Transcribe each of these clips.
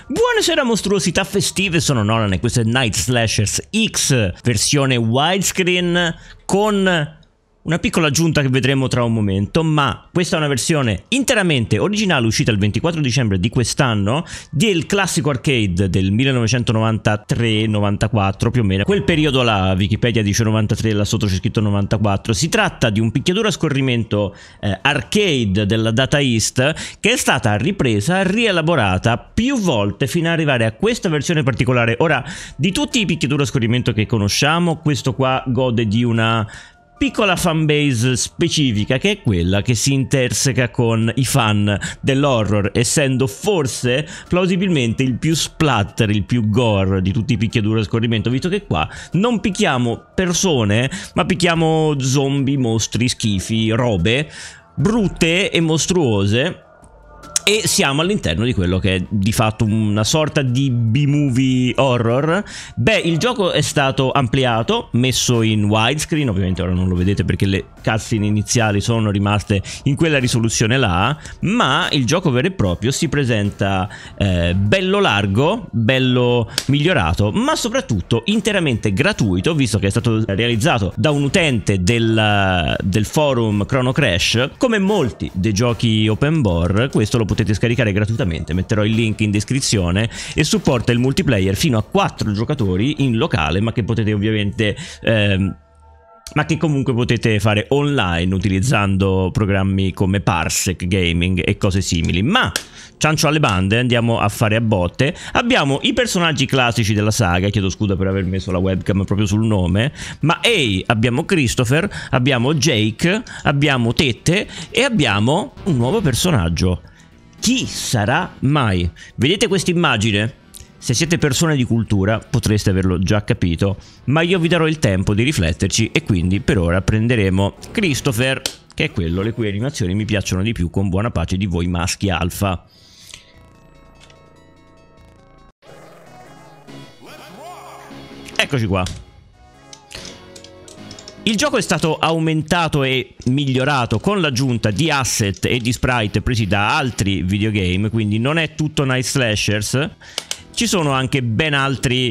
Buonasera mostruosità festive, sono Nolan e questo è Night Slashers X, versione widescreen con una piccola aggiunta che vedremo tra un momento, ma questa è una versione interamente originale uscita il 24 dicembre di quest'anno del classico arcade del 1993-94 più o meno, quel periodo là. Wikipedia dice 93, là sotto c'è scritto 94. Si tratta di un picchiaduro a scorrimento arcade della Data East che è stata ripresa, rielaborata più volte fino ad arrivare a questa versione particolare. Ora, di tutti i picchiaduro a scorrimento che conosciamo, questo qua gode di una piccola fanbase specifica, che è quella che si interseca con i fan dell'horror, essendo forse plausibilmente il più splatter, il più gore di tutti i picchiaduro a scorrimento, visto che qua non picchiamo persone ma picchiamo zombie, mostri, schifi, robe brutte e mostruose. E siamo all'interno di quello che è di fatto una sorta di B-movie horror. Beh, il gioco è stato ampliato, messo in widescreen, ovviamente ora non lo vedete perché le cutscene iniziali sono rimaste in quella risoluzione là, ma il gioco vero e proprio si presenta bello largo, bello migliorato, ma soprattutto interamente gratuito, visto che è stato realizzato da un utente del forum Chrono Crash. Come molti dei giochi open bore, questo lo potete scaricare gratuitamente, metterò il link in descrizione, e supporta il multiplayer fino a 4 giocatori in locale, ma che potete ovviamente ma che comunque potete fare online utilizzando programmi come Parsec Gaming e cose simili. Ma ciancio alle bande, andiamo a fare a botte. Abbiamo i personaggi classici della saga, chiedo scusa per aver messo la webcam proprio sul nome, ma abbiamo Christopher, abbiamo Jake, abbiamo Tette e abbiamo un nuovo personaggio. Chi sarà mai? Vedete questa immagine? Se siete persone di cultura potreste averlo già capito, ma io vi darò il tempo di rifletterci e quindi per ora prenderemo Christopher, che è quello le cui animazioni mi piacciono di più, con buona pace di voi maschi alfa. Eccoci qua. Il gioco è stato aumentato e migliorato con l'aggiunta di asset e di sprite presi da altri videogame, quindi non è tutto Night Slashers. Ci sono anche ben altre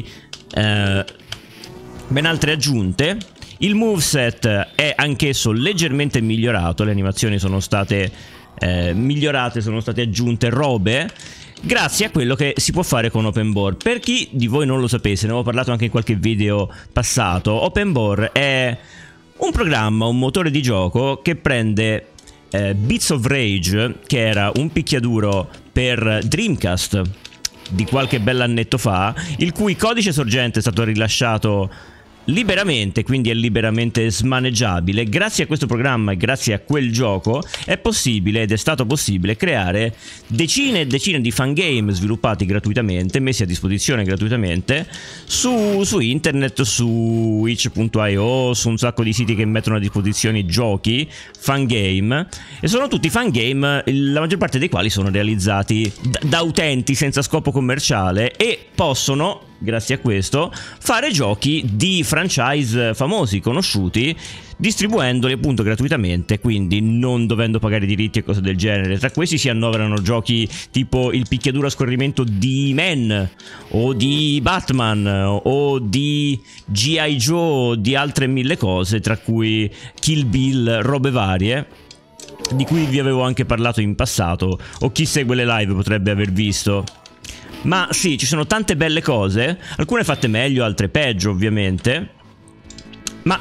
aggiunte. Il moveset è anch'esso leggermente migliorato, le animazioni sono state migliorate, sono state aggiunte robe grazie a quello che si può fare con Open Bore. Per chi di voi non lo sapesse, ne avevo parlato anche in qualche video passato, Open Bore è un programma, un motore di gioco che prende Beats of Rage, che era un picchiaduro per Dreamcast di qualche bell'annetto fa, il cui codice sorgente è stato rilasciato liberamente, quindi è liberamente smaneggiabile. Grazie a questo programma e grazie a quel gioco è possibile, ed è stato possibile, creare decine e decine di fangame sviluppati gratuitamente, messi a disposizione gratuitamente su internet, su itch.io, su un sacco di siti che mettono a disposizione giochi, fangame, e sono tutti fangame, la maggior parte dei quali sono realizzati da utenti senza scopo commerciale e possono, grazie a questo, fare giochi di franchise famosi, conosciuti, distribuendoli appunto gratuitamente, quindi non dovendo pagare diritti e cose del genere. Tra questi si annoverano giochi tipo il picchiaduro a scorrimento di Man o di Batman o di G.I. Joe, di altre mille cose, tra cui Kill Bill, robe varie di cui vi avevo anche parlato in passato, o chi segue le live potrebbe aver visto. Ma sì, ci sono tante belle cose, alcune fatte meglio, altre peggio ovviamente, ma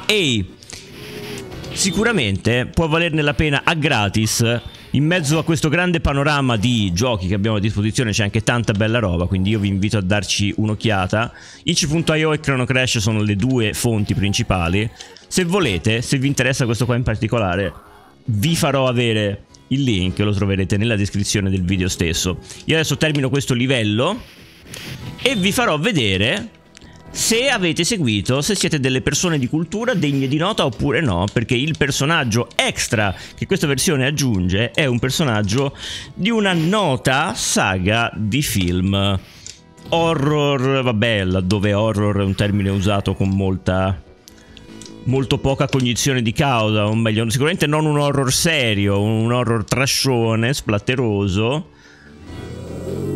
sicuramente può valerne la pena a gratis. In mezzo a questo grande panorama di giochi che abbiamo a disposizione c'è anche tanta bella roba, quindi io vi invito a darci un'occhiata. itch.io e Chrono Crash sono le due fonti principali. Se volete, se vi interessa questo qua in particolare, vi farò avere il link, lo troverete nella descrizione del video stesso. Io adesso termino questo livello e vi farò vedere se avete seguito, se siete delle persone di cultura degne di nota oppure no, perché il personaggio extra che questa versione aggiunge è un personaggio di una nota saga di film horror, vabbè, laddove horror è un termine usato con molto poca cognizione di causa, o meglio, sicuramente non un horror serio, un horror trashone, splatteroso,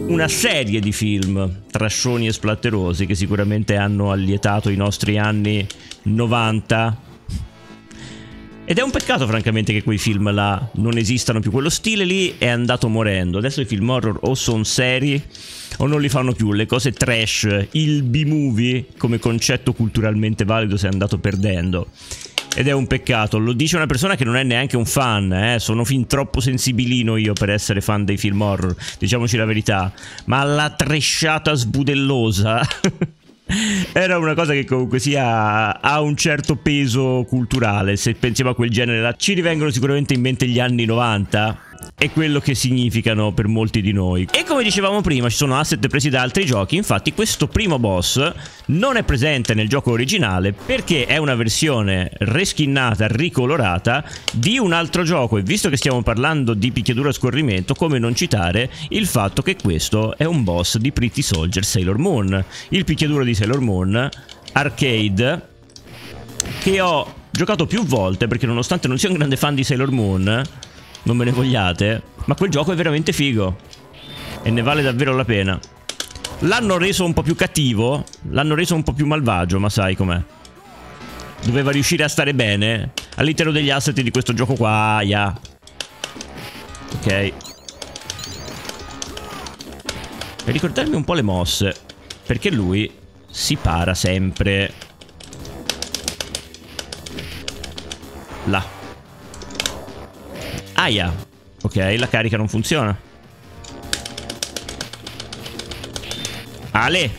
una serie di film trascioni e splatterosi che sicuramente hanno allietato i nostri anni 90. Ed è un peccato francamente che quei film là non esistano più. Quello stile lì è andato morendo. Adesso i film horror o sono seri o non li fanno più. Le cose trash, il B-movie come concetto culturalmente valido si è andato perdendo. Ed è un peccato. Lo dice una persona che non è neanche un fan, sono fin troppo sensibilino io per essere fan dei film horror, diciamoci la verità. Ma la trashata sbudellosa era una cosa che comunque sia ha un certo peso culturale. Se pensiamo a quel genere là, ci rivengono sicuramente in mente gli anni 90 e quello che significano per molti di noi. E come dicevamo prima, ci sono asset presi da altri giochi. Infatti questo primo boss non è presente nel gioco originale perché è una versione reskinnata, ricolorata di un altro gioco. E visto che stiamo parlando di picchiaduro a scorrimento, come non citare il fatto che questo è un boss di Pretty Soldier Sailor Moon, il picchiaduro di Sailor Moon arcade, che ho giocato più volte perché nonostante non sia un grande fan di Sailor Moon, non me ne vogliate, ma quel gioco è veramente figo e ne vale davvero la pena. L'hanno reso un po' più cattivo, l'hanno reso un po' più malvagio, ma sai com'è. Doveva riuscire a stare bene all'interno degli asset di questo gioco qua, Ok. Per ricordarmi un po' le mosse, perché lui si para sempre là. Aia. Ok, la carica non funziona. Ale.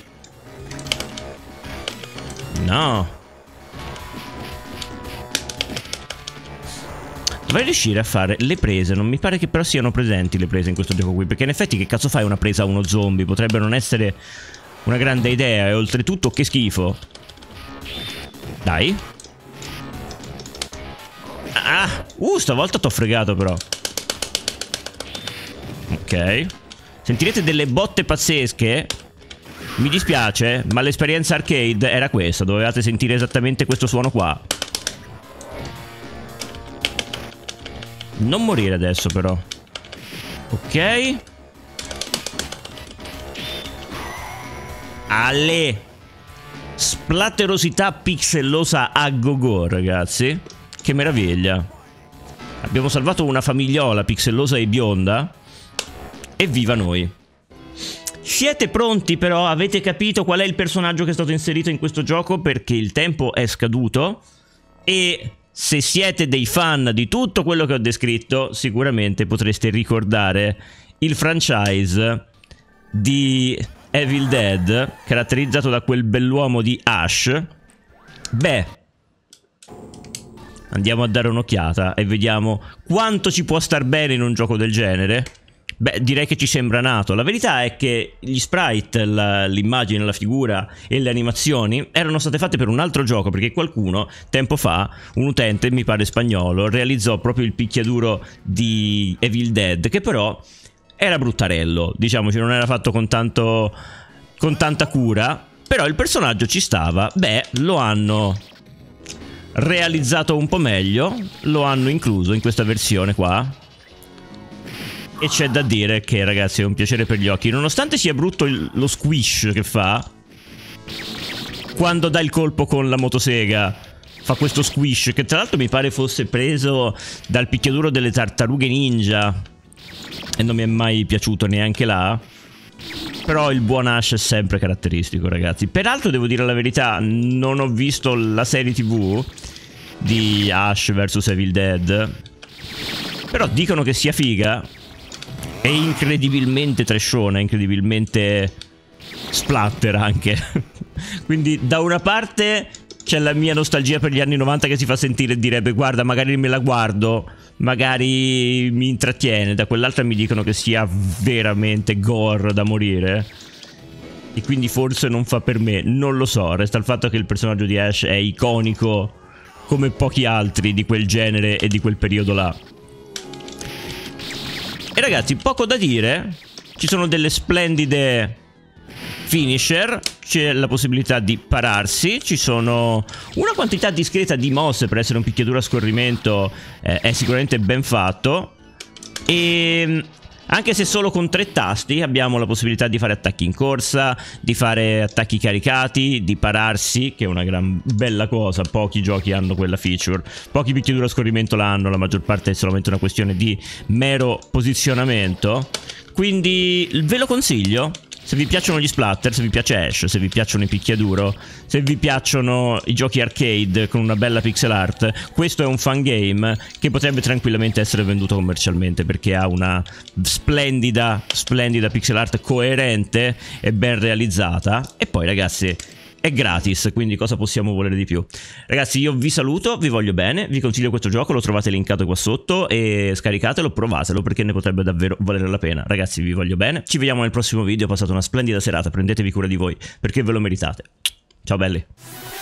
No. Dovrei riuscire a fare le prese. Non mi pare che però siano presenti le prese in questo gioco qui, perché in effetti che cazzo fai una presa a uno zombie? Potrebbe non essere una grande idea. E oltretutto che schifo. Dai. Stavolta t'ho fregato però. Ok. Sentirete delle botte pazzesche. Mi dispiace, ma l'esperienza arcade era questa. Dovevate sentire esattamente questo suono qua. Non morire adesso però. Ok. Ale. Splatterosità pixellosa a go-go, ragazzi. Che meraviglia. Abbiamo salvato una famigliola pixellosa e bionda. E viva noi. Siete pronti però? Avete capito qual è il personaggio che è stato inserito in questo gioco? Perché il tempo è scaduto. E se siete dei fan di tutto quello che ho descritto, sicuramente potreste ricordare il franchise di Evil Dead, caratterizzato da quel bell'uomo di Ash. Beh, andiamo a dare un'occhiata e vediamo quanto ci può star bene in un gioco del genere. Beh, direi che ci sembra nato. La verità è che gli sprite, l'immagine, la figura e le animazioni erano state fatte per un altro gioco, perché qualcuno, tempo fa, un utente, mi pare spagnolo, realizzò proprio il picchiaduro di Evil Dead, che però era bruttarello, diciamoci, non era fatto con tanta cura, però il personaggio ci stava. Beh, lo hanno realizzato un po' meglio, lo hanno incluso in questa versione qua. E c'è da dire che, ragazzi, è un piacere per gli occhi. Nonostante sia brutto lo squish che fa quando dà il colpo con la motosega, fa questo squish che tra l'altro mi pare fosse preso dal picchiaduro delle tartarughe ninja e non mi è mai piaciuto neanche là. Però il buon Ash è sempre caratteristico, ragazzi. Peraltro devo dire la verità, non ho visto la serie TV di Ash vs Evil Dead, però dicono che sia figa. È incredibilmente trashona, incredibilmente splatter anche. Quindi da una parte c'è la mia nostalgia per gli anni 90 che si fa sentire e direbbe guarda, magari me la guardo, magari mi intrattiene. Da quell'altra mi dicono che sia veramente gore da morire e quindi forse non fa per me, non lo so. Resta il fatto che il personaggio di Ash è iconico come pochi altri di quel genere e di quel periodo là. E ragazzi, poco da dire, ci sono delle splendide finisher, c'è la possibilità di pararsi, ci sono una quantità discreta di mosse per essere un picchiaduro a scorrimento, è sicuramente ben fatto. E Anche se solo con 3 tasti abbiamo la possibilità di fare attacchi in corsa, di fare attacchi caricati, di pararsi, che è una gran bella cosa. Pochi giochi hanno quella feature, pochi picchiaduro a scorrimento l'hanno, la maggior parte è solamente una questione di mero posizionamento. Quindi ve lo consiglio. Se vi piacciono gli splatter, se vi piace Ash, se vi piacciono i picchiaduro, se vi piacciono i giochi arcade con una bella pixel art, questo è un fun game che potrebbe tranquillamente essere venduto commercialmente, perché ha una splendida pixel art coerente e ben realizzata. E poi, ragazzi, è gratis, quindi cosa possiamo volere di più? Ragazzi, io vi saluto, vi voglio bene, vi consiglio questo gioco, lo trovate linkato qua sotto e scaricatelo, provatelo perché ne potrebbe davvero valere la pena. Ragazzi, vi voglio bene, ci vediamo nel prossimo video, passate una splendida serata, prendetevi cura di voi perché ve lo meritate. Ciao belli!